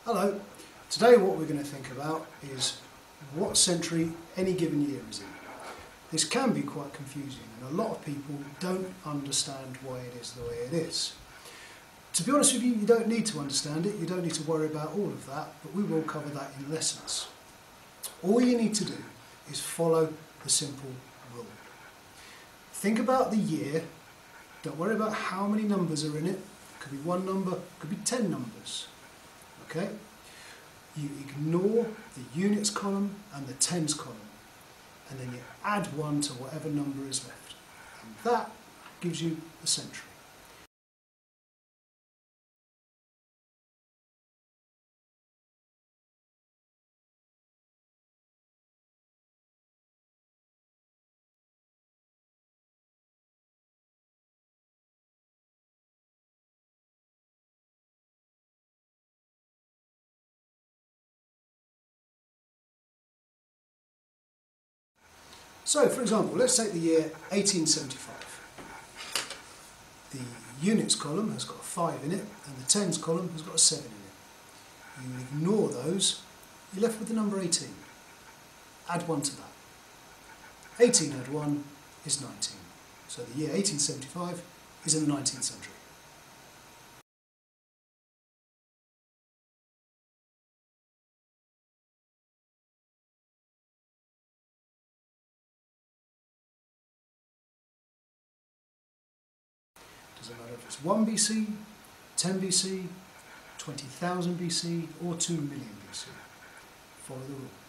Hello, today what we're going to think about is what century any given year is in. This can be quite confusing and a lot of people don't understand why it is the way it is. To be honest with you, you don't need to understand it, you don't need to worry about all of that, but we will cover that in lessons. All you need to do is follow the simple rule. Think about the year, don't worry about how many numbers are in it. It could be one number, it could be 10 numbers. Okay? You ignore the units column and the tens column, and then you add 1 to whatever number is left. And that gives you a century. So, for example, let's take the year 1875. The units column has got a 5 in it, and the tens column has got a 7 in it. You ignore those, you're left with the number 18. Add 1 to that. 18 add 1 is 19. So the year 1875 is in the 19th century. Doesn't matter if it's 1 BC, 10 BC, 20,000 BC or 2 million BC. Follow the rule.